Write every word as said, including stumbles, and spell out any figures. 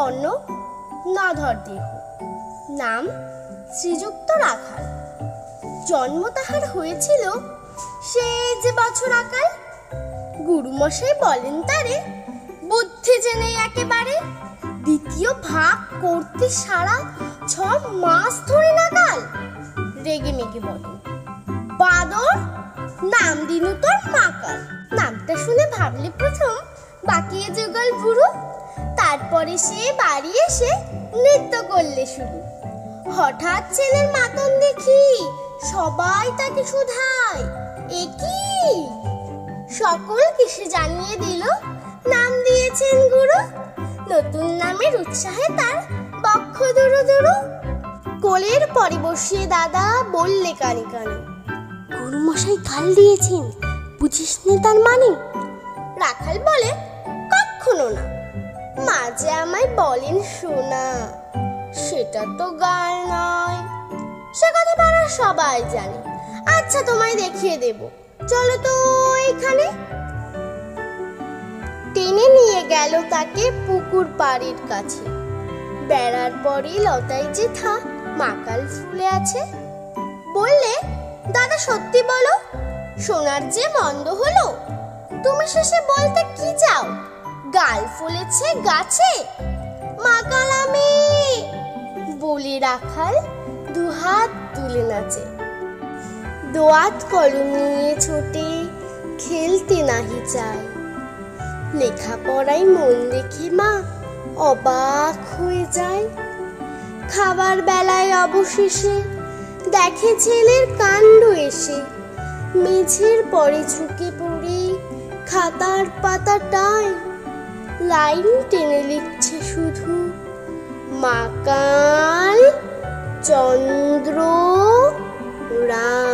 বর্ণ নধর দেহ, নাম শ্রীযুক্ত রাখাল। জন্ম তাহার হয়েছিল সে যে বছর আকাল। গুরুমশাই বলেন তারে বুদ্ধি যে নেই একেবারে, দ্বিতীয় ভাগ করতে সারা ছ মাস ধরে নাগাল। রেগে মেগে বলেন, বাদর নাম দিনু তোর মাকাল। নামটা শুনে ভাবলে প্রথম বাকিয়ে যুগল ভুরু, তারপরে সে বাড়ি এসে নৃত্য করলে শুরু। হঠাৎ ছেলের মাতন দেখি সবাই তাকে শুধায়, এ কি? সকল কিসে জানিয়ে দিল নাম দিয়েছেন গুরু। নতুন নামের উৎসাহে তার বক্ষ দুরু দুরু। কোলের পরে বসিয়ে দাদা বললে কানে কানে, গুরুমশাই কাল দিয়েছেন, বুঝিস নে তার মানে? রাখাল বলে, কখনো না, মাঝে আমায় বলেন শোনা, সেটা তো গাল নয়। সে কথা পাড়ার সবাই জানে। আচ্ছা তোমায় দেখিয়ে দেব, চলো তো এখানে। টেনে নিয়ে গেল তাকে পুকুর পাড়ের কাছে। বেড়ার পরে লতায় যেথা মাকাল ফুলে আছে। বললে, দাদা সত্যি বলো, সোনার যে মন্দ হলো। তুমি শেষে বলতে কি চাও, গাল ফুলেছে গাছে? মাকাল আমি বলে রাখাল দুহাত তুলে নাচে। দোয়াত কলম নিয়ে ছোটে, খেলতে নাহি চায়। লেখাপড়ায় মন দেখে মা অবাক হয়ে যায়। খাবার বেলায় অবশেষে দেখে ছেলের কাণ্ড এসে, মেঝের পরে ঝুঁকে পড়ে খাতার পাতাটায় লাইন টেনে লিখছে শুধু, মাকাল চন্দ্র রায়।